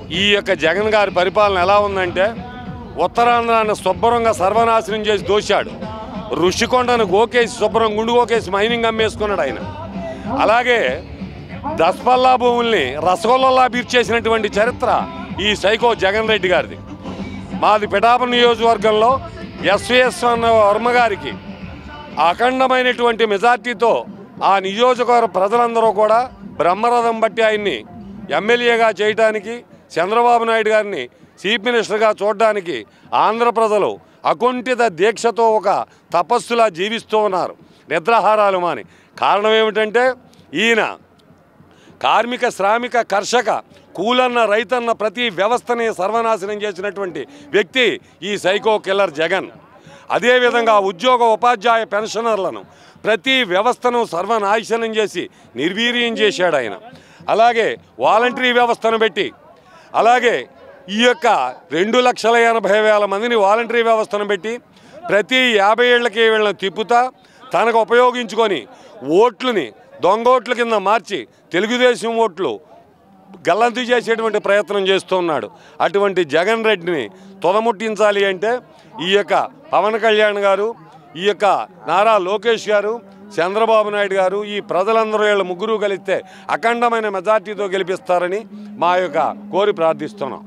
ఈ యొక్క జగన్ గారి పరిపాలన ఎలా ఉందంటే ఉత్తరాంధ్రాన్ని శుభ్రంగా సర్వనాశనం చేసి దోశాడు. ఋషికొండను గోకేసి శుభ్రం గుండు గోకేసి మైనింగ్ అమ్మేసుకున్నాడు ఆయన. అలాగే దస్పల్లా భూముల్ని రసగొల్లలా బీర్చేసినటువంటి చరిత్ర ఈ సైకో జగన్ రెడ్డి గారిది. మాది పిఠాపురం నియోజకవర్గంలో ఎస్వీఎస్ వర్మ గారికి అఖండమైనటువంటి మెజార్టీతో ఆ నియోజకవర్గ ప్రజలందరూ కూడా బ్రహ్మరథం బట్టి ఆయన్ని ఎమ్మెల్యేగా చేయడానికి, చంద్రబాబు నాయుడు గారిని చీఫ్ మినిస్టర్గా చూడడానికి ఆంధ్ర ప్రజలు అకుంఠిత దీక్షతో ఒక తపస్సులా జీవిస్తూ ఉన్నారు, నిద్రాహారాలు మాని. కారణం ఏమిటంటే ఈయన కార్మిక, శ్రామిక, కర్షక, కూలన్న, రైతన్న ప్రతి వ్యవస్థని సర్వనాశనం చేసినటువంటి వ్యక్తి ఈ సైకో కిల్లర్ జగన్. అదేవిధంగా ఉద్యోగ, ఉపాధ్యాయ, పెన్షనర్లను ప్రతి వ్యవస్థను సర్వనాశనం చేసి నిర్వీర్యం చేశాడు ఆయన. అలాగే వాలంటరీ వ్యవస్థను పెట్టి, అలాగే ఈ యొక్క 2,80,000 మందిని వాలంటరీ వ్యవస్థను పెట్టి ప్రతి 50 ఏళ్లకి వీళ్ళని తిప్పుతా తనకు ఉపయోగించుకొని ఓట్లని దొంగోట్ల కింద మార్చి తెలుగుదేశం ఓట్లు గల్లంతు చేసేటువంటి ప్రయత్నం చేస్తున్నాడు. అటువంటి జగన్ రెడ్డిని తొదముట్టించాలి అంటే ఈ యొక్క పవన్ కళ్యాణ్ గారు, ఈ యొక్క నారా లోకేష్ గారు, చంద్రబాబు నాయుడు గారు, ఈ ప్రజలందరూ వీళ్ళ ముగ్గురు కలిస్తే అఖండమైన మెజార్టీతో గెలిపిస్తారని మా యొక్క కోరి ప్రార్థిస్తున్నాం.